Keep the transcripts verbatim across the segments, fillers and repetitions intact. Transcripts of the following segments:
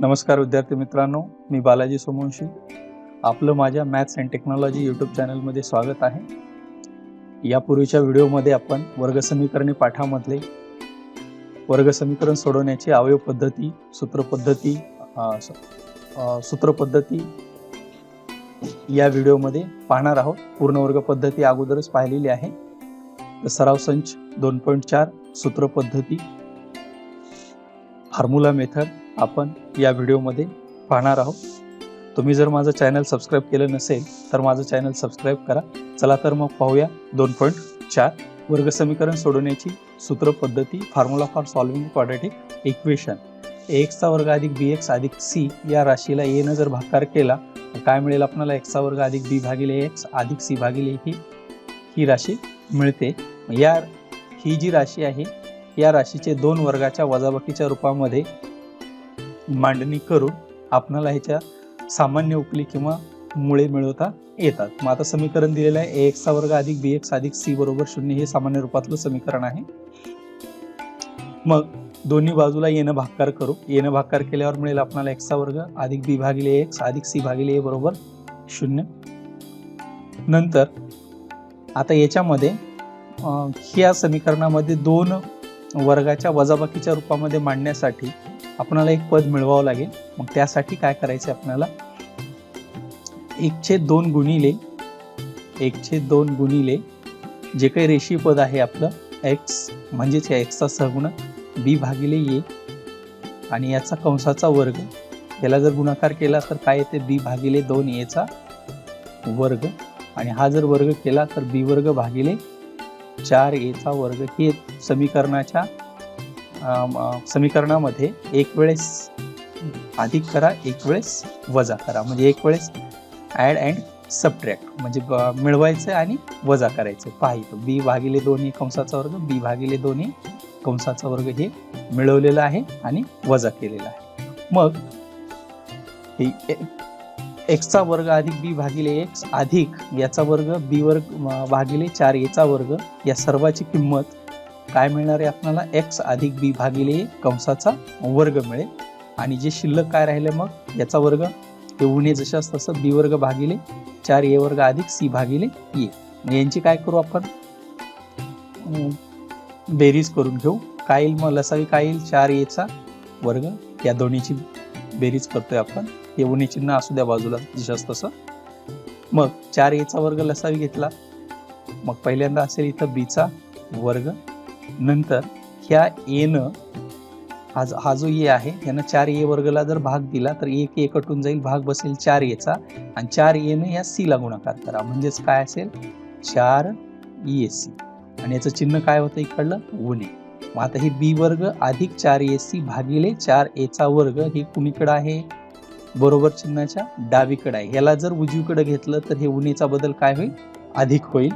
नमस्कार विद्यार्थी मित्रांनो, मी बालाजी सोमवंशी. आपलं माझ्या मॅथ्स अँड टेक्नॉलॉजी यूट्यूब चॅनलमध्ये स्वागत आहे. यापूर्वीच्या व्हिडिओमध्ये आपण वर्ग समीकरणे पाठामधले वर्ग समीकरण सोडवण्याची अवयव पद्धती, सूत्र पद्धती सूत्र पद्धती या व्हिडिओमध्ये पाहणार आहोत. पूर्ण वर्ग पद्धती अगोदरच पाहिलेली आहे. सराव संच दोन पॉईंट चार सूत्र पद्धती फॉर्म्युला मेथड आपण या व्हिडिओमध्ये पाहणार आहोत. तुम्ही जर माझं चॅनल सबस्क्राईब केलं नसेल तर माझं चॅनल सबस्क्राईब करा. चला तर मग पाहूया दोन पॉईंट चार वर्ग समीकरण सोडवण्याची सूत्र पद्धती. Formula for solving quadratic equation. एक्सचा वर्ग अधिक बी एक्स अधिक सी या राशीला ए न जर भागाकार केला तर काय मिळेल आपल्याला? एक्सचा वर्ग अधिक बी भागिले एक्स अधिक सी भागिले ही ही राशी मिळते. या ही जी राशी आहे या राशीचे दोन वर्गाच्या वजाबाकीच्या रूपामध्ये मांडणी करून आपल्याला ह्याच्या सामान्य उकली किंवा मुळे मिळवता येतात. मग आता समीकरण दिलेलं आहे ए एक्सचा वर्ग अधिक बी एक्स अधिक सी बरोबर शून्य. हे सामान्य रूपातलं समीकरण आहे. मग दोन्ही बाजूला येणं भागाकार करू. येणं भागाकार केल्यावर मिळेल आपल्याला एक्सचा वर्ग अधिक बी भागिले एक्स अधिक सी भागिले ए बरोबर शून्य. नंतर आता याच्यामध्ये ह्या समीकरणामध्ये दोन वर्गाच्या वजाबाकीच्या रूपामध्ये मांडण्यासाठी आपल्याला एक पद मिळवावं लागेल. मग त्यासाठी काय करायचं आपल्याला? एकशे दोन गुणिले एकशे दोन गुणिले जे काही रेषीय पद आहे आपलं एक्स म्हणजेच या एक्सचा सहगुणक बी भागिले ए आणि याचा कंसाचा वर्ग, याला जर गुणाकार केला तर काय येते? बी भागिले दोन एचा वर्ग आणि हा जर वर्ग केला तर बी वर्ग भागिले चार एचा वर्ग. हे समीकरणाच्या समीकरणामध्ये एक वेळेस अधिक करा एक वेळेस वजा करा, म्हणजे एक वेळेस ॲड अँड सबट्रॅक्ट म्हणजे मिळवायचं आणि वजा करायचं. पाहिजे बी भागिले दोन्ही कंसाचा वर्ग बी भागिले दोन्ही कंसाचा वर्ग हे मिळवलेलं आहे आणि वजा केलेला आहे. मग एक्सचा वर्ग अधिक बी भागिले एक्स अधिक याचा वर्ग बी वर्ग भागिले चार याचा वर्ग या सर्वाची किंमत काय मिळणार आहे आपल्याला? एक्स अधिक बी भागिले कंसाचा वर्ग मिळेल. आणि जे शिल्लक काय राहिले मग याचा वर्ग ते उणे जशाच तसं बी वर्ग भागिले चार ए वर्ग अधिक सी भागिले ए. यांची काय करू आपण? बेरीज करून घेऊ. काय येईल मग? लसावी काय येईल? चार एचा वर्ग. या दोन्हीची बेरीज करतोय आपण. हे उणे चिन्ह असू द्या बाजूला जशाच तसं. मग चार एचा वर्ग लसावी घेतला. मग पहिल्यांदा असेल इथं बीचा वर्ग. नंतर ह्या एनं हा हा जो ए आहे यानं चार ए वर्गला जर भाग दिला तर एक ए कटून जाईल, भाग बसेल चार एचा आणि चार एनं या सी ला गुणाकार करा म्हणजेच काय असेल? चार ए सी आणि याचं चिन्ह काय होतं इकडलं? उणे. मग आता हे बी वर्ग अधिक चार ए सी भागिले चार एचा वर्ग हे कुणीकडे आहे? बरोबर चिन्हाच्या डावीकडे आहे. याला जर उजवीकडे घेतलं तर हे उणेचा बदल काय होईल? अधिक होईल.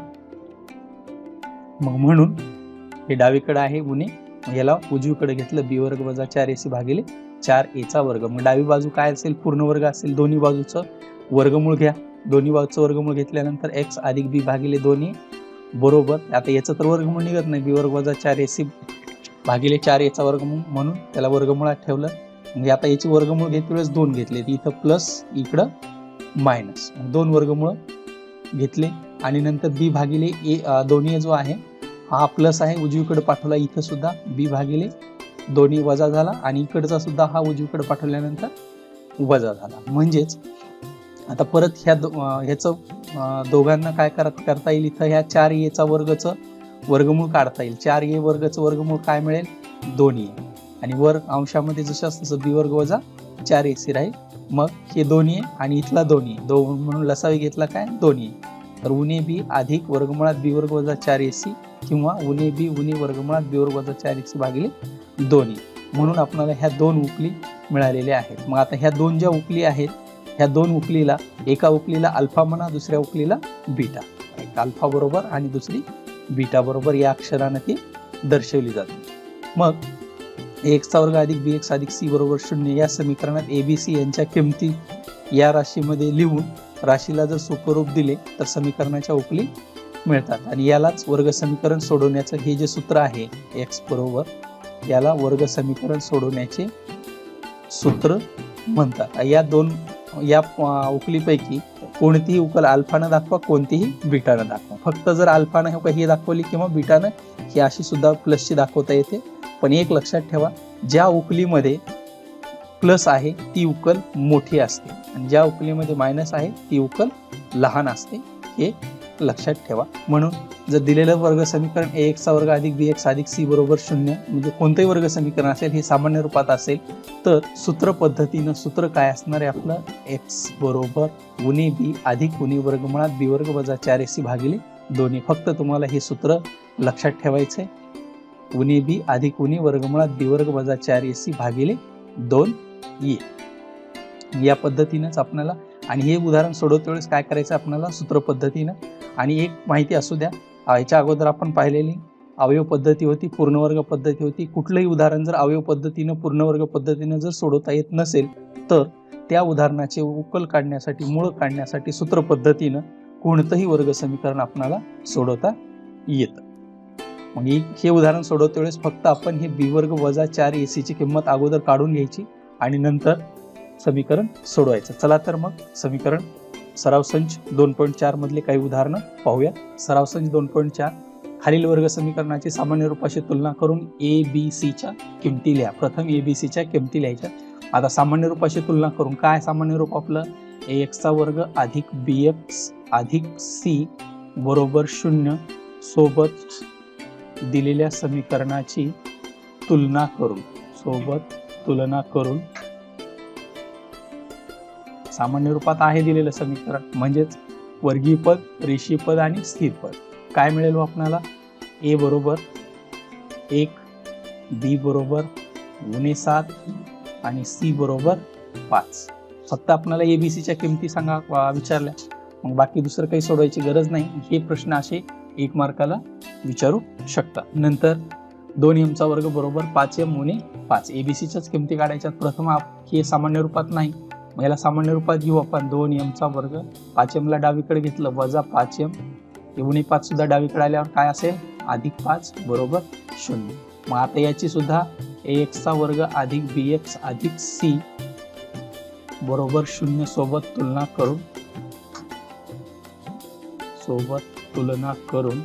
मग म्हणून हे डावीकडे आहे उणे, याला उजवीकडे घेतलं बी वर्ग वजा चार एसी भागिले चार एचा वर्ग. मग डावी बाजू काय असेल? पूर्ण वर्ग असेल. दोन्ही बाजूचं वर्गमूळ घ्या. दोन्ही बाजूचं वर्गमूळ घेतल्यानंतर एक्स अधिक बी भागिले दोन्ही बरोबर. आता याचं तर वर्गमूळ निघत नाही. बी वर्ग वजा चार एसी भागिले चार एचा वर्गमूळ म्हणून त्याला वर्गमुळात ठेवलं. म्हणजे आता याची वर्गमूळ घेतली वेळेस दोन घेतले, इथं प्लस इकडं मायनस, दोन वर्गमूळ घेतले आणि नंतर बी भागिले ए दोन्ही जो आहे हा प्लस आहे उजवीकडे पाठवला. इथं सुद्धा बी भागिले दोन्ही वजा झाला आणि इकडचा सुद्धा हा उजवीकडे पाठवल्यानंतर वजा झाला. म्हणजेच आता परत ह्या ह्याचं दोघांना काय करत करता येईल? इथं ह्या चार एचा वर्गचं वर्गमूळ काढता येईल. चार ए वर्गचं वर्गमूळ काय मिळेल? दोन ए आणि वर अंशामध्ये जशाच तसं बी वर्ग वजा चार ए सी राहील. मग हे दोन ए आणि इथला दोन ए दोन म्हणून लसावी घेतला काय? दोन ए. तर उणे बी अधिक वर्गमुळात बी वर्ग वजा चार ए सी किंवा उणे बी उणे वर्गमुळात बी वर्ग वजा चार ए सी भागिले दोन ए. म्हणून आपल्याला ह्या दोन उकली मिळालेल्या आहेत. मग आता ह्या दोन ज्या उकली आहेत ह्या दोन उकलीला एका उकलीला अल्फा म्हणा, दुसऱ्या उकलीला बीटा. एक अल्फा बरोबर आणि दुसरी बीटा बरोबर या अक्षराने ती दर्शवली जाते. मग एक्सचा वर्ग अधिक बी एक्स अधिक सी बरोबर शून्य या समीकरणात ए बी सी यांच्या किमती या राशीमध्ये लिहून राशीला जर स्वरूप दिले तर समीकरणाच्या उकली मिळतात. आणि यालाच वर्ग समीकरण सोडवण्याचं हे जे सूत्र आहे एक्स बरोबर याला वर्ग समीकरण सोडवण्याचे सूत्र म्हणतात. या दोन या उकलीपैकी कोणतीही उकल अल्फानं दाखवा, कोणतीही बीटानं दाखवा. फक्त जर अल्फानं ही दाखवली किंवा बीटानं ही अशी सुद्धा प्लसची दाखवता येते. पण एक लक्षात ठेवा, ज्या उकलीमध्ये प्लस आहे ती उकल मोठी असते आणि ज्या उकलीमध्ये मायनस आहे ती उकल लहान असते, हे लक्षात ठेवा. म्हणून जर दिलेलं वर्ग समीकरण ए एक्सचा वर्ग अधिक बी एक्स अधिक सी बरोबर शून्य म्हणजे कोणतंही वर्ग समीकरण असेल हे सामान्य रूपात असेल तर सूत्र पद्धतीनं सूत्र काय असणार आहे आपलं, एक्स बरोबर उणे बी अधिक उणे वर्गमुळात बी वर्ग वजा चार ए सी भागिले दोन्ही. फक्त तुम्हाला हे सूत्र लक्षात ठेवायचं आहे, उणे बी अधिक उणे वर्गमुळात बी वर्ग वजा चार ए सी भागिले दोन ए. या पद्धतीनंच आपल्याला, आणि हे उदाहरण सोडवते वेळेस काय करायचं आपल्याला सूत्र पद्धतीनं. आणि एक माहिती असू द्या, याच्या अगोदर आपण पाहिलेली अवयव पद्धती होती, पूर्णवर्ग पद्धती होती. कुठलंही उदाहरण जर अवयव पद्धतीनं पूर्णवर्ग पद्धतीनं जर सोडवता येत नसेल तर त्या उदाहरणाचे उकल काढण्यासाठी, मूळ काढण्यासाठी सूत्र पद्धतीनं कोणतंही वर्ग समीकरण आपल्याला सोडवता येतं. मग हे उदाहरण सोडवते वेळेस फक्त आपण हे बी वर्ग वजा चार ए सी ची किंमत अगोदर काढून घ्यायची आणि नंतर समीकरण सोडवायचं. चला तर मग समीकरण सराव संच दोन पॉईंट चार मधले काही उदाहरणं पाहूया. सराव संच दोन पॉईंट चार, खालील वर्ग समीकरणाची सामान्य रूपाशी तुलना करून ए बी सी च्या किमती लिहा. प्रथम ए बी सी च्या किमती लिहायच्या. आता सामान्य रूपाशी तुलना करून काय सामान्य रूप आपलं, ए एक्सचा वर्ग अधिक बी एक्स अधिक सी बरोबर शून्य सोबत दिलेल्या समीकरणाची तुलना करून सोबत तुलना करून सामान्य रूपात आहे दिलेलं समीकरण म्हणजेच वर्गीय पद, रेषीय पद आणि स्थिर पद. काय मिळेल आपल्याला, ए बरोबर एक, बी बरोबर उणे सात आणि सी बरोबर पाच. फक्त आपल्याला एबीसीच्या किमती सांगा विचारल्या, मग बाकी दुसरं काही सोडवायची गरज नाही. हे प्रश्न असे एक मार्काला विचारू शकतात. नंतर दोन एमचा वर्ग बरोबर पाच एम उणे पाच. एबीसीच्याच किमती काढायच्यात. प्रथम हे सामान्य रूपात नाही, मग याला सामान्य रूपात घेऊ आपण. दोन एमचा वर्ग, पाच एमला डावीकडे घेतलं वजा पाच एम, उणे पाच सुद्धा डावीकडे आल्यावर काय असेल, अधिक पाच बरोबर शून्य. मग आता याची सुद्धा ए एक्सचा वर्ग अधिक बी एक्स अधिक सी बरोबर शून्य सोबत तुलना करून सोबत तुलना करून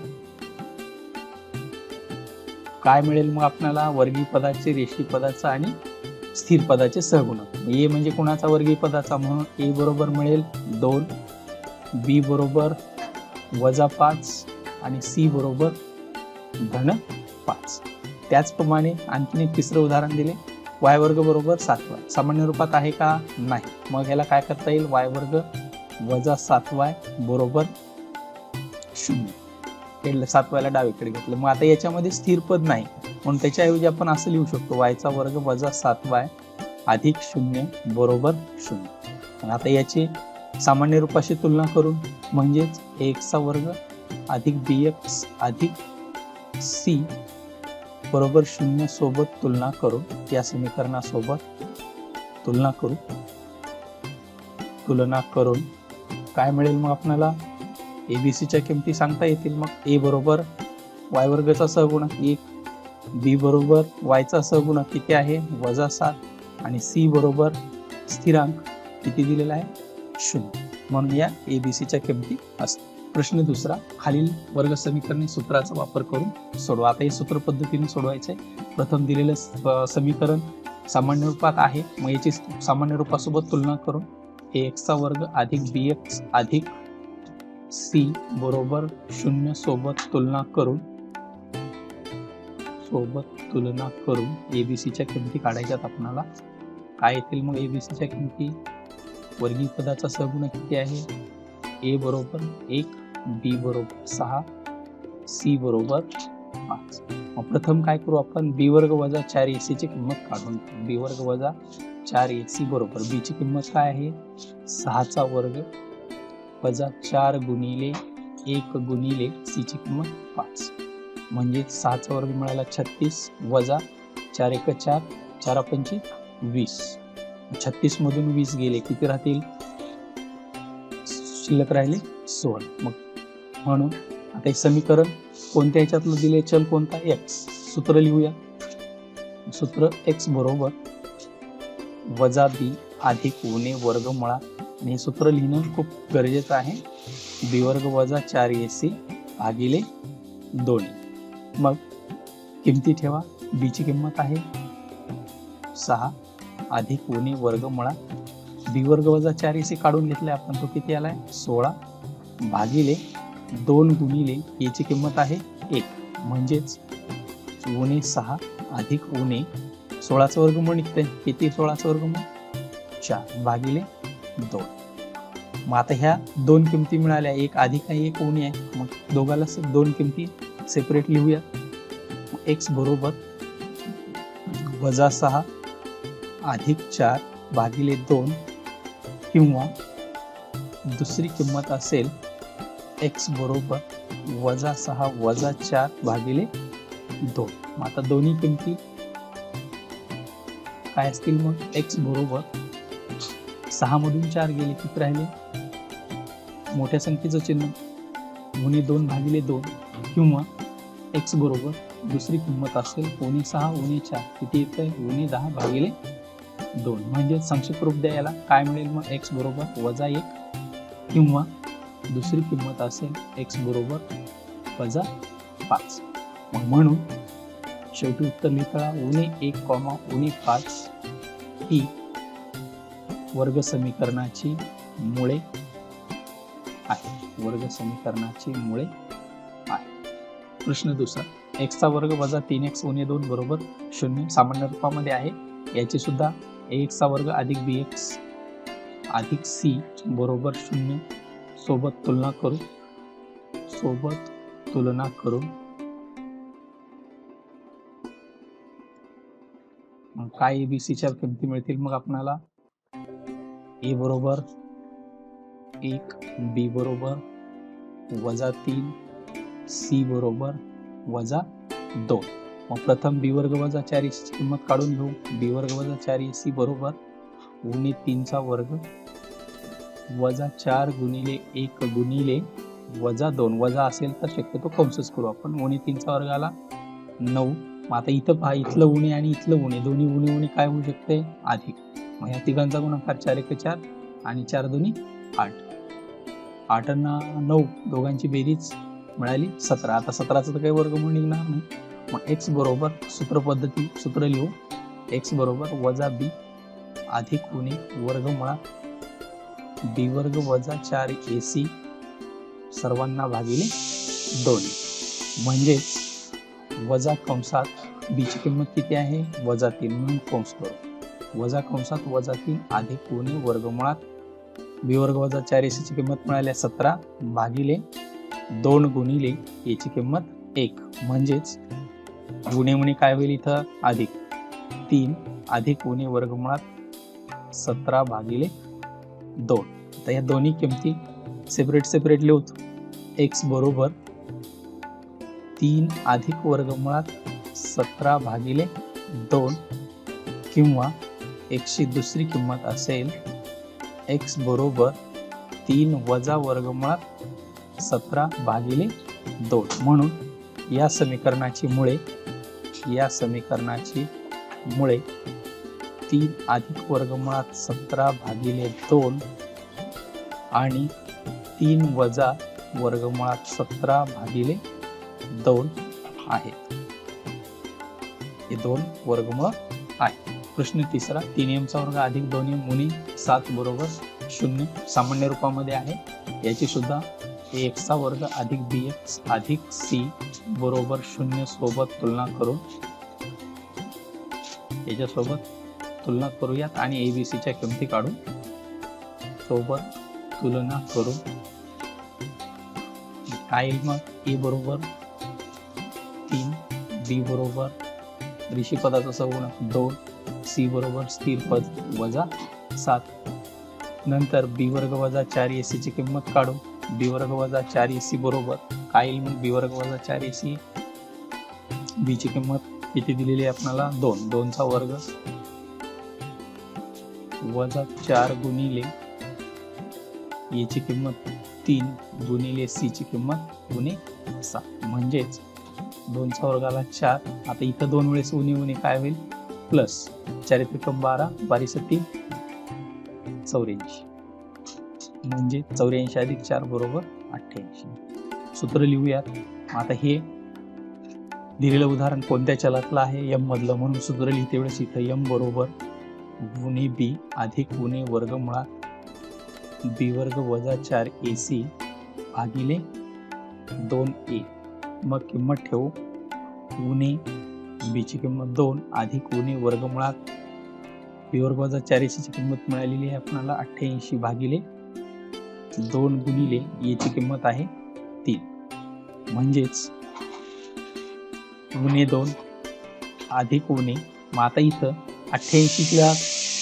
काय मिळेल मग आपल्याला, वर्गीय पदाचे, रेषीय पदाचा आणि स्थिर पदाचे सहगुणक. ए म्हणजे कोणाचा, वर्गीय पदाचा, म्हणून ए बरोबर मिळेल दोन, बी बरोबर वजा पाच आणि सी बरोबर धन पाच. त्याचप्रमाणे आणखीन एक तिसरं उदाहरण दिले, वाय वर्ग बरोबर सात वाय. सामान्य रूपात आहे का, नाही. मग याला काय करता येईल, वाय वर्ग वजा सात वाय बरोबर शून्य. हे सात वायला डावीकडे घेतलं. मग आता याच्यामध्ये स्थिर पद नाही म्हणून त्याच्याऐवजी आपण असं लिहू शकतो, वायचा वर्ग वजा सात वाय अधिक शून्य बरोबर शून्य. आता याची सामान्य रूपाशी तुलना करून म्हणजेच एक्सचा वर्ग अधिक बी एक्स अधिक सी बरोबर शून्य सोबत तुलना करून या समीकरणासोबत तुलना करू तुलना करून काय मिळेल मग आपल्याला, एबीसीच्या किमती सांगता येतील. मग ए बरोबर वाय वर्गचा सहगुणक एक, बी बरोबर वायचा सहगुणक किती आहे वजा सात आणि सी बरोबर स्थिरांक किती दिलेला आहे शून्य. म्हणून या एबीसीच्या किमती असतात. प्रश्न दुसरा, खालील वर्ग समीकरणे सूत्राचा वापर करून सोडवा. आता हे सूत्र पद्धतीने सोडवायचे. प्रथम दिलेलं समीकरण सामान्य रूपात आहे, मग याची सामान्य रूपासोबत तुलना करून ए एक्सचा वर्ग अधिक बी एक्स अधिक सी बरोबर शून्य सोबत तुलना करून सोबत तुलना करून एबीसीच्या किमती काढायच्यात आपल्याला. काय येतील मग एबीसीच्या किमती, वर्गीय पदाचा सहगुणक किती आहे, ए बरोबर एक, बी बरोबर सहा, सी बरोबर पाच. मग प्रथम काय करू आपण, बी वर्ग वजा चार ए सी ची किंमत काढून. बी वर्ग वजा चार ए सी बरोबर बी ची किंमत काय आहे, सहाचा वर्ग वजा चार गुणिले एक गुणिले सी ची किंमत पाच. म्हणजे सहाचा वर्ग मिळाला छत्तीस वजा चार एक चार, चार पंचे वीस. छत्तीस मधून वीस गेले, किती राहतील, शिल्लक राहिले सोळा. मग म्हणून आता हे समीकरण कोणत्या ह्याच्यातलं दिले, चल कोणता, एक्स. सूत्र लिहूया. सूत्र एक्स बरोबर वजा बी अधिक उणे वर्गमुळात, आणि हे सूत्र लिहिणं खूप गरजेचं आहे. बी वर्ग वजा चार ए सी भागिले दोन. मग किमती ठेवा. बी ची किंमत आहे सहा अधिक उणे वर्गमुळात बी वर्ग वजा चार ए सी काढून घेतले आपण, तो किती आलाय सोळा भागिले दोन गुणिले ए ची किंमत आहे एक, म्हणजेच उणे सहा अधिक उणे सोळाचं वर्गमूळ निघतंय. किती सोळाचं वर्गमूळ चार भागिले दोन. मग आता ह्या दोन किमती मिळाल्या, एक अधिक आहे एक उणे आहे. मग दोघाला दोन किमती सेपरेट लिहूया. एक्स बरोबर वजा सहा अधिक चार भागिले दोन, किंवा दुसरी किंमत असेल एक्स बरोबर वजा सहा वजा चार भागिले दोन. मग आता दोन्ही किमती काय असतील? मग एक्स बरोबर सहा मधून चार गेले, किती राहिले? मोठ्या संख्येचं चिन्ह उणे दोन भागिले दोन, किंवा एक्स बरोबर दुसरी किंमत असेल उणे सहा उणे चार, किती येतंय? उणे दहा भागिले दोन. म्हणजे संक्षिप्त रूप द्या याला, काय मिळेल? मग एक्स बरोबर वजा एक, किंवा दुसरी किंमत असेल एक्स बरोबर वजा पाच. मग म्हणून शेवटी उत्तर लिहिता उणे एक कॉमा उणे पाच ही वर्ग समीकरणाची मुळे आहे. वर्ग समीकरणाची मुळे आहे. प्रश्न दुसरा, एक्स चा वर्ग वजा तीन एक्स उणे दोन बरोबर शून्य सामान्य रूपामध्ये आहे. याची सुद्धा एक्स चा वर्ग अधिक बी एक्स अधिक सी बरोबर शून्य सोबत तुलना करू. सोबत तुलना करू मग काय एबीसीच्या किमती मिळतील? मग आपल्याला ए बरोबर एक, बी बरोबर वजा तीन, सी बरोबर वजा दोन. मग प्रथम बी वर्ग वजा चार ची किंमत काढून घेऊ. बी वर्ग वजा चार ए सी बरोबर उणे तीनचा वर्ग वजा चार गुणिले एक गुणिले वजा दोन. वजा असेल तर शक्यतो कंसच करू आपण. उणे तीनचा वर्ग आला नऊ. मग आता इथं पहा, इथलं उणे आणि इथलं उणे, दोन्ही उणे उणे काय होऊ शकते? अधिक. मग या तिघांचा गुणाकार चार एक चार आणि चार दोन्ही आठ. आठ नऊ दोघांची बेरीज मिळाली सतरा. आता सतराचं तर काही वर्गमूळ निघणार नाही. मग एक्स बरोबर सूत्र पद्धती सूत्र लिहू. एक्स बरोबर वजा बी अधिक उणे वर्गमुळात बी वर्ग वजा चार ए सी सर्वांना भागिले दोन. म्हणजेच वजा कंसात बी ची किंमत किती आहे? वजा तीन, म्हणून कंस करू. वजा कंसात वजा तीन अधिक उणे वर्गमुळात बी वर्ग वजा चार ए सी ची किंमत मिळाली सतरा भागिले दोन गुणिले ए ची किंमत एक. म्हणजेच उणे उणे काय होईल इथं? अधिक तीन अधिक उणे वर्गमुळात सतरा भागिले दोन. तर या दोन्ही किमती सेपरेट सेपरेट लिहूत. एक्स बरोबर तीन अधिक वर्गमुळात सतरा भागिले दोन, किंवा एक्सची दुसरी किंमत असेल एक्स बरोबर तीन वजा वर्गमुळात सतरा भागिले दोन. म्हणून या समीकरणाची मुळे या समीकरणाची मुळे तीन अधिक वर्गमुळात सतरा भागिले दोन आणि तीन वजा वर्गमुळात सतरा भागिले दोन आहेत. हे दोन वर्गमूळ आहे. प्रश्न तिसरा, तीन एमचा वर्ग अधिक दोन एम उणे सात बरोबर शून्य सामान्य रूपामध्ये आहे. याची सुद्धा एक्स चा वर्ग अधिक बी एक्स अधिक सी बरोबर शून्य सोबत तुलना करून याच्यासोबत तुलना करूयात आणि एबीसीच्या किमती काढून सोबत तुलना करून काय येईल? मग ए बरोबर तीन, बी बरोबर ऋषी पदाचा सगुणक दोन, सी बरोबर स्थिर पद वजा सात. नंतर बी वर्ग वजा चार ए सी ची किंमत काढू. बी वर्ग वजा चार ए सी बरोबर काय येईल? मग बी वर्ग वजा चार ए सी, बी ची किंमत किती दिलेली आहे आपल्याला? दोन. दोनचा वर्ग वजा चार गुणिले ए ची किंमत तीन गुणिले सी ची किंमत उणे सात. म्हणजेच दोनचा वर्गाला चार. आता इथं दोन वेळेस उणे उणे काय होईल? प्लस चार त्रिकम बारा, बारीस तीन चौऱ्याऐंशी, म्हणजे चौऱ्याऐंशी अधिक चार बरोबर अठ्ठ्याऐंशी. सूत्र लिहूयात. आता हे दिलेलं उदाहरण कोणत्या चलातलं आहे? एम मधलं, म्हणून सूत्र लिहिते वेळेस इथं एम बरोबर गुणे बी अधिक गुणे वर्गमुळात बी वर्ग वजा चार ए सी भागिले दोन ए. मग किंमत ठेवू. गुणे बी ची किंमत दोन अधिक गुणे वर्गमुळात बी वर्ग वजा चार ए सी ची किंमत मिळालेली आहे आपल्याला अठ्ठ्याऐंशी भागिले दोन गुणिले ए ची किंमत आहे तीन, म्हणजेच गुणे दोन अधिक गुणे. मग आता इथं अठ्ठ्याऐंशी ला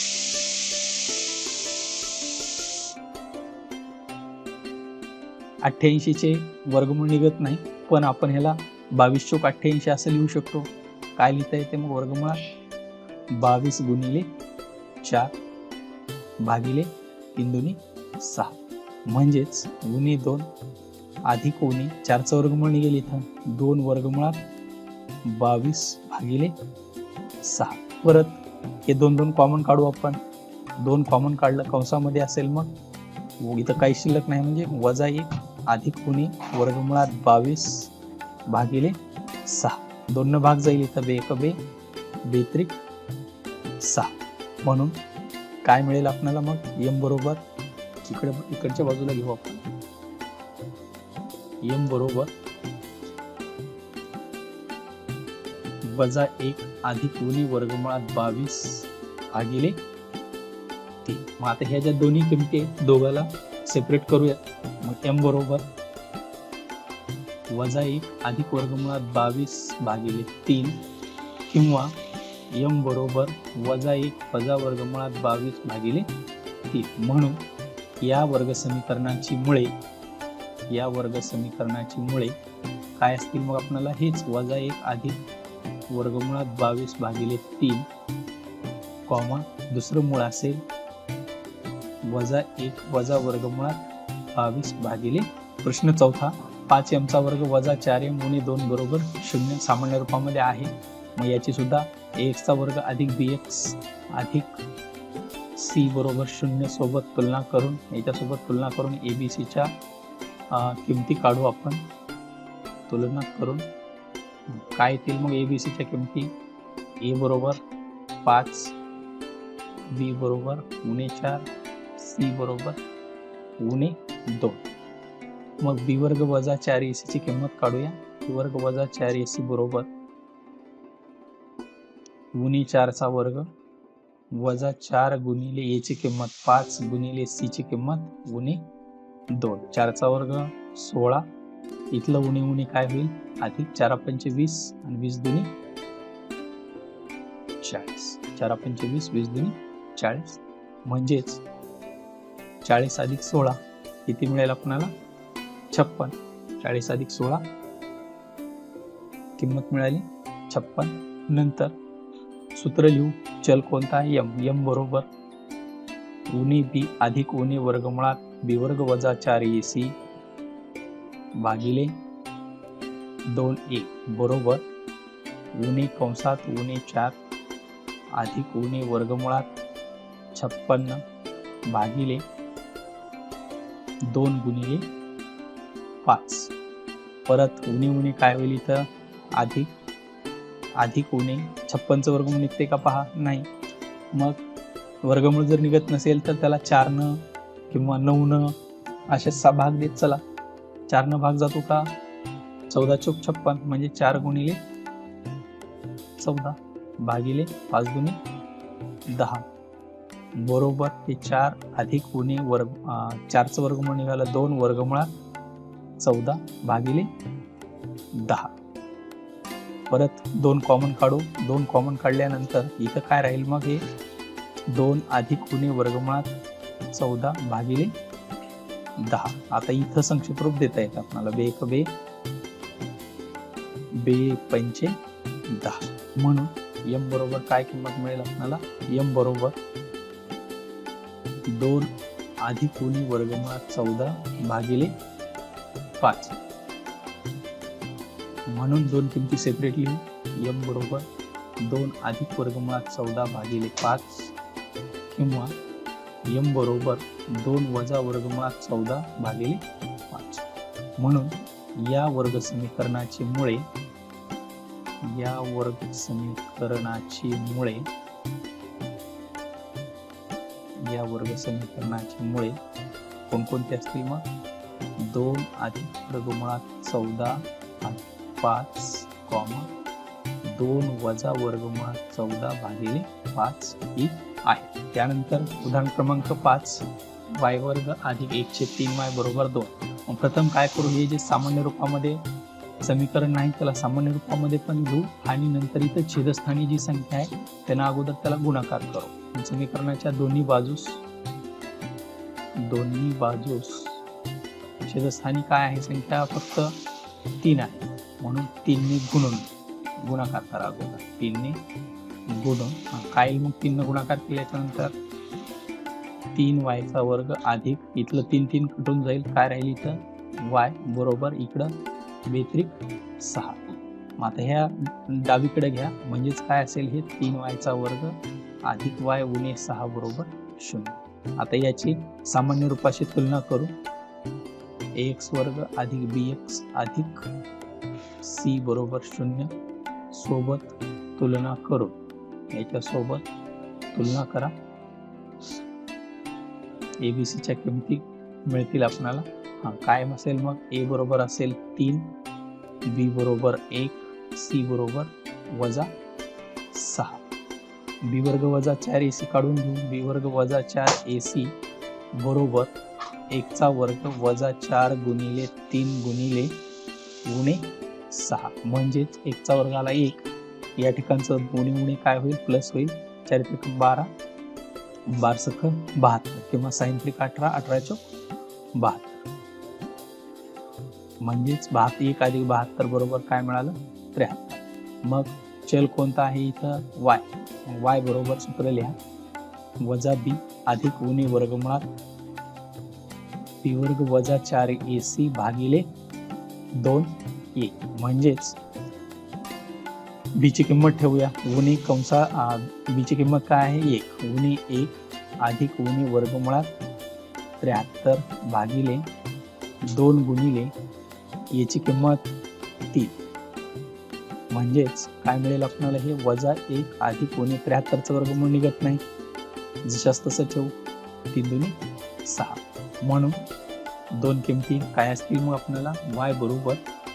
अठ्ठ्याऐंशी चे वर्गमूळ निघत नाही, पण आपण ह्याला बावीस चोक अठ्ठ्याऐंशी असं लिहू शकतो. काय लिहिता येते मग? वर्गमुळात बावीस गुणिले चार भागिले तीन दुनी सहा, म्हणजेच गुणे दोन अधिक गुणे चारचं वर्गमूळ निघेल इथं दोन वर्गमुळात बावीस भागिले सहा. परत हे दोन दोन कॉमन काढू आपण. दोन कॉमन काढलं कंसामध्ये असेल मग इथं काही शिल्लक नाही, म्हणजे वजा एक अधिक गुणे वर्गमुळात बावीस भागिले सहा. दोन भाग जाईल इथं बे एक बे बेत्रिक सहा, म्हणून काय मिळेल आपल्याला मग? एम बरोबर इकडे इकडच्या बाजूला घेऊ आपण. एम बरोबर वजा एक अधिक गुणे वर्गमुळात बावीस भागिले तीन. मग आता ह्या ज्या दोन्ही किमती दोघाला सेपरेट करूया. मग एम बरोबर वजा एक अधिक वर्गमुळात बावीस भागिले तीन, किंवा एम बरोबर वजा एक वजा वर्गमुळात बावीस भागिले तीन. म्हणून या वर्ग समीकरणाची मुळे या वर्ग समीकरणाची मुळे काय असतील मग? आपल्याला हेच वजा एक अधिक वर्गमुळात बावीस भागिले तीन, कॉमा दुसरं मूळ असेल वजा एक वजा वर्गमुळात बावीस भागिले. प्रश्न चौथा. पाच एमचा वर्ग वजा चार एम गुणे दोन बरोबर शून्य सामान्य रूपामध्ये आहे. मग याची सुद्धा एक्स चा वर्ग अधिक बी एक्स अधिक सी बरोबर शून्य सोबत तुलना करून याच्यासोबत तुलना करून एबीसीच्या किमती काढू आपण. तुलना करून काय येतील मग? एबीसीच्या किमती ए बरोबर पाच, बी बरोबर गुणे चार, सी बरोबर गुणे दोन. मग बी वर्ग वजा चार ए सी ची किंमत काढूया. बी वर्ग वजा चार ए सी बरोबर गुणे चारचा वर्ग वजा चार गुणिले ए ची किंमत पाच गुणिले सी ची किंमत गुणे दोन. चारचा वर्ग सोळा, इथलं उणे उणे काय होईल? अधिक चार पंचे वीस आणि वीस दुनी चाळीस. चार पंचे वीस, वीस दुनी चाळीस, म्हणजेच चाळीस अधिक सोळा किती मिळेल आपल्याला? छप्पन. चाळीस अधिक सोळा किंमत मिळाली छप्पन. नंतर सूत्र लिहू. चल कोणता आहे? एम. एम बरोबर उणे बी अधिक उणे वर्गमुळात बी वर्ग वजा चार ए सी भागिले दोन ए बरोबर उणे कंसात उणे चार अधिक उणे वर्गमुळात छप्पन्न भागिले दोन गुणिले पाच. परत उणे उणे काय होईल इथं? अधिक अधिक उणे छप्पनचं वर्गमूळ निघते का पहा? नाही. मग वर्गमूळ जर निघत नसेल तर त्याला चार न किंवा नऊ न असे सहा भाग देत चला. चार न भाग जातो का? चौदा चौक छप्पन, म्हणजे चार गुणिले चौदा भागिले पाच गुणे दहा बरोबर हे चार अधिक उणे वर्ग चारचं वर्गमूळ निघालं दोन वर्गमुळात चौदा भागिले दहा. परत दोन कॉमन काढू. दोन कॉमन काढल्यानंतर इथं काय राहील मग? हे दोन अधिक उणे वर्गमुळात चौदा भागिले दहा. आता इथं संक्षिप्त रूप देता येतं आपल्याला. बे एक बे बे पंचे दहा. म्हणून एम बरोबर काय किंमत मिळेल आपल्याला? एम बरोबर दोन अधिक उणे वर्गमुळात चौदा भागिले पाच. म्हणून दोन किमती सेपरेट लिहू. एम बरोबर दोन अधिक वर्गमुळात चौदा भागिले पाच, किंवा एम बरोबर दोन वजा वर्गमुळात चौदा भागिले पाच. म्हणून या वर्ग समीकरणाची मुळे या वर्ग समीकरणाची मुळे या वर्ग समीकरणाची मुळे कोणकोणती असतील मग? दोन अधिक वर्गमुळात चौदा पाच कॉमा दोन वजा वर्गमुळात चौदा भागिले पाच ही आहे. त्यानंतर उदाहरण क्रमांक पाच, वाय वर्ग अधिक एकशे तीन वाय बरोबर दोन. प्रथम काय करू, हे जे सामान्य रूपामध्ये समीकरण नाही त्याला सामान्य रूपामध्ये पण घेऊ आणि नंतर इथं छेदस्थानी जी संख्या आहे त्यांना अगोदर त्याला गुणाकार करू. समीकरणाच्या दोन्ही बाजूस दोन्ही बाजूस छेदस्थानी काय आहे संख्या? फक्त तीन आहे, म्हणून तीनने गुणून गुणाकार करा अगोदर. तीनने गुणून काय येईल मग? तीन गुणाकार केल्याच्या नंतर तीन वायचा वर्ग अधिक इथलं तीन तीन कटून जाईल, काय राहील इथं? वाय बरोबर इकडं बेत्रिक सहा. मग आता ह्या डावीकडे घ्या, म्हणजेच काय असेल? हे तीन वायचा वर्ग अधिक वाय उणे सहा बरोबर शून्य. आता याची सामान्य रूपाशी तुलना करू. एक्स वर्ग अधिक बी एक्स अधिक सी बरोबर शून्य सोबत तुलना करू. याच्या सोबत तुलना करा. एबीसीच्या किमती मिळतील आपल्याला. हा काय असेल मग? ए बरोबर असेल तीन, बी बरोबर एक, सी बरोबर वजा सहा. बी वर्ग वजा चार एसी काढून घेऊ. बी वर्ग वजा चार एसी बरोबर एकचा वर्ग वजा चार गुणिले तीन गुणिले गुणे सहा, म्हणजेच एकचा वर्ग आला एक. या ठिकाणचं गुणे गुणे काय होईल? प्लस होईल. चार त्रिक बारा, बार सख बहात्तर किंवा साइन त्रिक अठरा, अठरा चौक बहात्तर. म्हणजेच बहात्तर एक अधिक बहात्तर बरोबर काय मिळालं? त्र्याहत्तर. मग चल कोणता आहे इथं? वाय. वाय बरोबर सूत्र लिहा, वजा बी अधिक उणे वर्गमुळात बी वर्ग वजा चार ए सी भागिले दोन ए. म्हणजेच बी ची किंमत ठेवूया, उणे कंसा बी ची किंमत काय आहे? एक. उणे एक अधिक उणे वर्गमुळात त्र्याहत्तर भागिले दोन गुणिले याची किंमत तीन. म्हणजेच काय मिळेल आपल्याला? हे वजा एक अधिक उणे त्र्याहत्तरचं वर्गमूळ निघत नाही, जशास तसं ठेवू. तीन दुनी सहा. म्हणून दोन किमती काय असतील मग आपल्याला? वाय बरोबर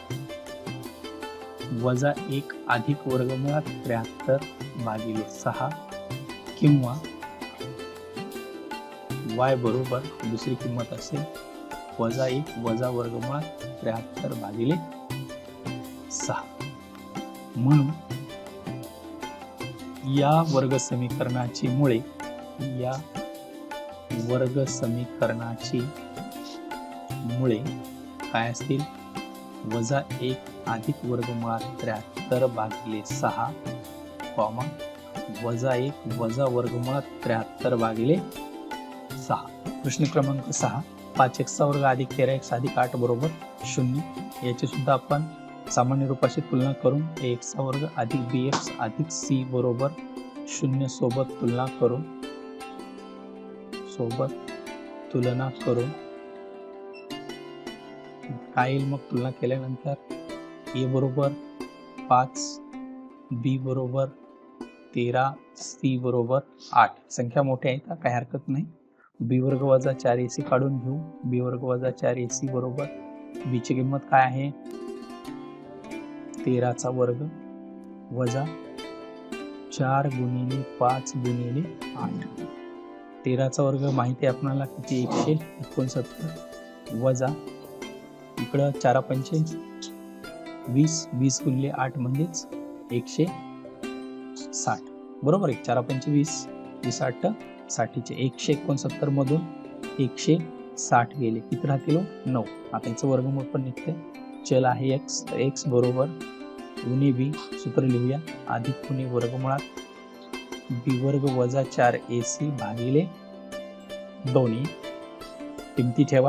वजा एक अधिक वर्गमुळात त्र्याहत्तर भागिले सहा किंवा वाय बरोबर दुसरी किंमत असेल वजा एक वजा वर्गमुळात त्र्याहत्तर भागिले सहा. म्हणून या वर्ग समीकरणाची मुळे या वर्ग समीकरणाची मुळे काय असतील? वजा एक अधिक वर्गमुळात त्र्याहत्तर भागिले सहा कॉमा वजा एक वजा वर्गमुळात त्र्याहत्तर भागिले सहा. प्रश्न क्रमांक सहा, पाच एक्सचा वर्ग अधिक तेरा एक्स अधिक आठ बरोबर शून्य. याची सुद्धा आपण सामान्य रूपाशी तुलना करून एक्सचा वर्ग अधिक बी एक्स अधिक सी बरोबर शून्य सोबत तुलना करून सोबत तुलना करून काय येईल मग? तुलना केल्यानंतर ए बरोबर पाच, बी बरोबर तेरा, सी बरोबर आठ. संख्या मोठ्या आहेत, काही हरकत नाही. बी वर्ग वजा चार ए सी काढून घेऊ. बी वर्ग वजा चार ए सी बरोबर बी ची किंमत काय आहे? तेराचा वर्ग वजा चार गुणिले पाच गुणिले आठ. तेराचा वर्ग माहिती आहे आपल्याला किती? एकशे एकोणसत्तर वजा इकडं चारा पंचे वीस, वीस गुणिले आठ म्हणजेच एकशे साठ बरोबर. एक चारा पंचे वीस, वीस आठ साठीचे एकशे एकोणसत्तर मधून एकशे साठ गेले, किती राहतील? नऊ. आता याचं वर्गमूळ पण निघते. चल आहे एक्स, तर एक्स बरोबर उणे बी, सूत्र लिहूया, अधिक उणे वर्गमुळात बी वर्ग वजा चार ए सी भागिले दोन्ही. किमती ठेवा.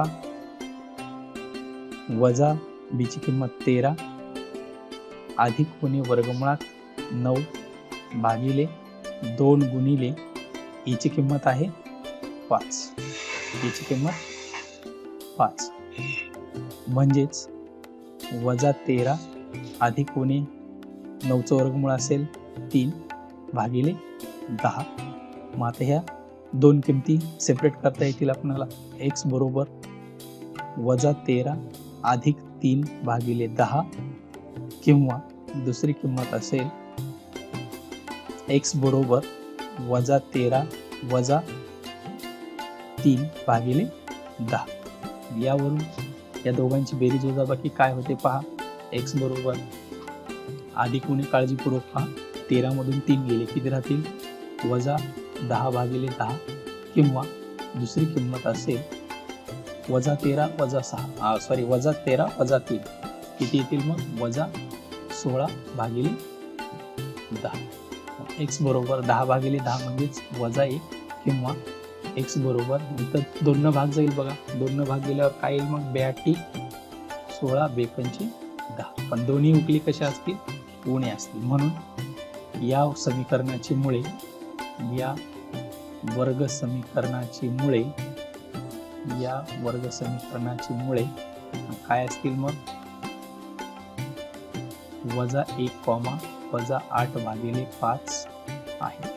वजा बी ची किंमत तेरा अधिक उणे वर्गमुळात नऊ भागिले दोन गुणिले ई ची किंमत आहे पाच, याची किंमत पाच, म्हणजेच वजा तेरा अधिक उणे नऊचं वर्गमूळ असेल तीन भागिले दहा. मग आता ह्या दोन किमती सेपरेट करता येतील आपल्याला. एक्स बरोबर वजा तेरा अधिक तीन भागिले दहा, किंवा दुसरी किंमत असेल एक्स बरोबर वजा तेरा वजा तीन भागिले दहा. यावरून या दोघांची बेरीज वजाबाकी काय होते पहा. एक्स बरोबर अधिक उणे काळजीपूर्वक पहा, तेरा मधून तीन गेले किती राहतील वजा दहा भागिले दहा, किंवा दुसरी किंमत असेल वजा तेरा वजा सहा सॉरी वजा तेरा वजा तीन किती येतील मग वजा सोळा भागिले दहा. एक्स बरोबर दहा भागिले दहा म्हणजेच वजा एक, किंवा एक्स बरोबर इथं दोन न भाग जाईल बघा, दोन न भाग गेल्यावर काय येईल मग ब्याऐंशी सोळा बेपंचे दहा. पण दोन्ही उकली कशा असतील उणे असतील, म्हणून या समीकरणाची मुळे या वर्ग समीकरणाची मुळे या वर्ग समीकरणाची मुळे काय असतील मग वजा एक कॉमा वजा आठ भागिले पाच आहे.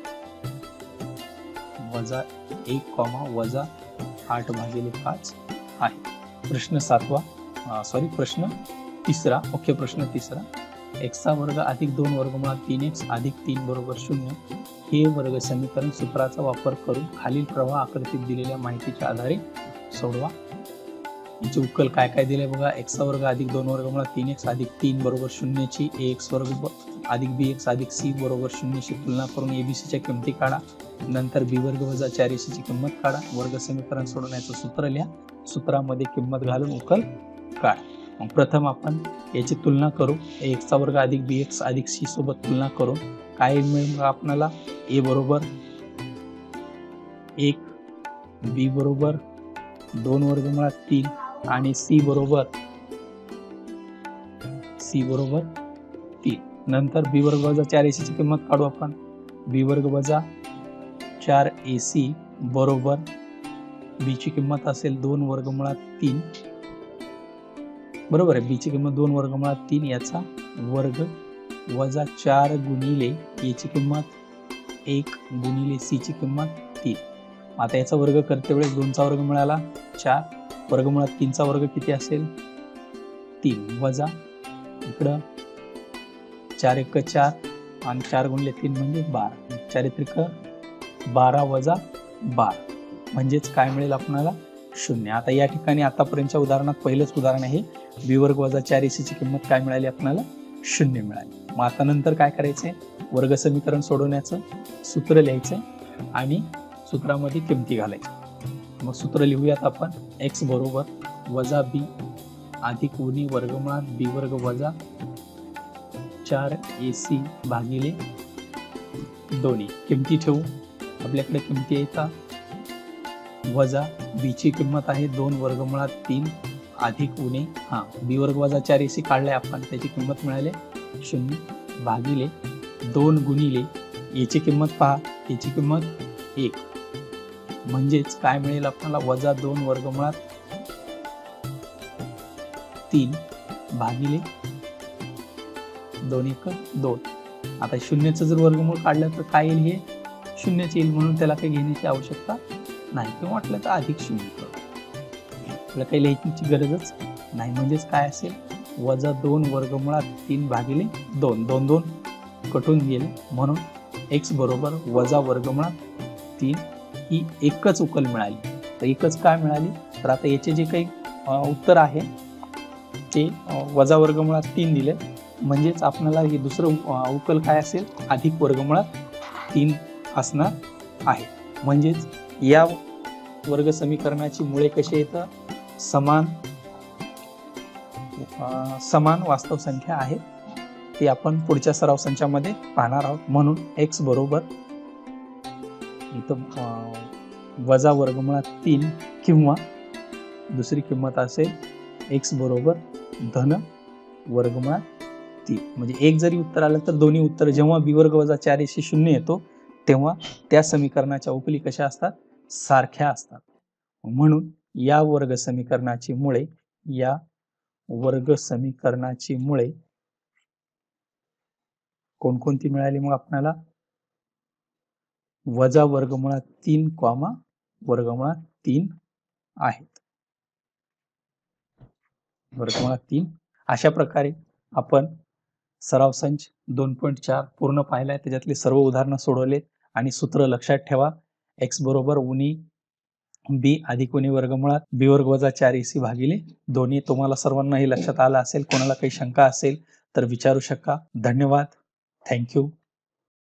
वजा एक कॉमा वजा आठ भागिले पाच आहे. प्रश्न सातवा सॉरी प्रश्न तिसरा मुख्य प्रश्न तिसरा. एक्सचा वर्ग अधिक दोन वर्गमुळात तीन एक्स अधिक तीन बरोबर शून्य हे वर्ग समीकरण सूत्राचा वापर करून खालील प्रवाह आकृतीत दिलेल्या माहितीच्या आधारे सोडवा. याचे उकल काय काय दिले बघा. एक्सचा वर्ग अधिक दोन वर्गमुळात तीन एक्स अधिक तीन बरोबर शून्यची ए एक्स वर्ग अधिक बी एक्स अधिक सी बरोबर शून्यशी तुलना करून एबीसीच्या किमती काढा. नंतर बी वर्ग वजा चार एसीची किंमत काढा. वर्ग समीकरण सोडवण्याचं सूत्र लिहा. सूत्रामध्ये किंमत घालून उकल काढा. मग प्रथम आपण याची तुलना करू. एक्सचा वर्ग अधिक बी एक्स अधिक सी सोबत तुलना करून काय मिळेल आपल्याला. ए बरोबर एक, बी बरोबर दोन वर्गमुळात तीन आणि सी बरोबर सी बरोबर तीन. नंतर बी वर्ग वजा चार एसी ची किंमत काढू आपण. बी वर्ग वजा चार एसी बरोबर बी ची किंमत असेल दोन वर्गमुळात तीन बरोबर आहे. बी ची किंमत दोन वर्गमुळात तीन याचा वर्ग वजा चार गुणिले याची किंमत एक गुणिले सी ची किंमत तीन. आता याचा वर्ग करते वेळेस दोनचा वर्ग मिळाला चार, वर्गमुळात तीनचा वर्ग किती असेल तीन, वजा इकडं चार एक चार आणि चार गुणिले तीन म्हणजे बारा, चारित्रिक बारा वजा बारा म्हणजेच काय मिळेल आपल्याला शून्य. आता या ठिकाणी आतापर्यंतच्या उदाहरणात पहिलंच उदाहरण आहे. बी वर्ग वजा चार एसी ची किंमत काय मिळाली आपल्याला शून्य मिळाली. मग आता नंतर काय करायचंय वर्ग समीकरण सोडवण्याचं सूत्र लिहायचंय आणि सूत्रामध्ये किमती घालायच्या. मग सूत्र लिहूयात आपण. एक्स बरोबर वजा बी अधिक उणे वर्गमुळात बी वर्ग वजा चार एसी भागिले दोन्ही. किमती ठेवू. आपल्याकडे किमती येतात वजा बी ची किंमत आहे दोन वर्गमुळात तीन अधिक उणे हा बी वर्ग वजा चार एसी काढलाय आपण, त्याची किंमत मिळाली शून्य भागिले दोन गुणिले याची किंमत पहा, याची किंमत एक म्हणजेच काय मिळेल आपल्याला वजा दोन वर्गमुळात तीन भागिले दोन एक दोन. आता शून्याचं जर वर्गमूळ काढलं तर काय येईल हे शून्यच येईल, म्हणून त्याला काही घेण्याची आवश्यकता नाही. किंवा वाटलं तर अधिक शून्य करू, आपल्याला काही लिहायची गरजच नाही. म्हणजेच काय असेल वजा दोन वर्गमुळात तीन भागिले दोन, दोन दोन कटून गेले म्हणून एक्स बरोबर वजा वर्गमुळात तीन ही एकच उकल मिळाली. तर एकच काय मिळाली तर आता याचे जे काही उत्तर आहे ते वजा वर्गमुळात तीन दिले, म्हणजेच आपल्याला हे दुसरं उकल काय असेल अधिक वर्गमुळात तीन असणार आहे. म्हणजेच या वर्ग समीकरणाची मुळे कशी येतं समान समान वास्तव संख्या आहे. ते आपण पुढच्या सराव संचामध्ये पाहणार आहोत. म्हणून एक्स बरोबर इथं वजा वर्गमुळात तीन किंवा दुसरी किंमत असेल एक्स बरोबर धन वर्गमुळात तीन. म्हणजे एक जरी उत्तर आलं तर दोन्ही उत्तर जेव्हा बी वर्ग वजा चार एशी शून्य येतो तेव्हा त्या समीकरणाच्या उकली कशा असतात सारख्या असतात. म्हणून या वर्ग समीकरणाची मुळे या वर्ग समीकरणाची मुळे कोणकोणती मिळाली मग आपल्याला? वजा वर्गमुळात तीन कॉमा वर्गमुळात तीन आहेत. वर्गमुळात तीन. अशा प्रकारे आपण सराव संच दोन पॉईंट चार पूर्ण पाहिलाय. त्याच्यातले सर्व उदाहरणं सोडवलेत आणि सूत्र लक्षात ठेवा. एक्स बरोबर उनी बी अधिक उनी वर्गमुळात बी वर्ग वजा चार एसी भागिले दोन्ही. तुम्हाला सर्वांना हे लक्षात आलं असेल. कोणाला काही शंका असेल तर विचारू शकता. धन्यवाद. थँक्यू.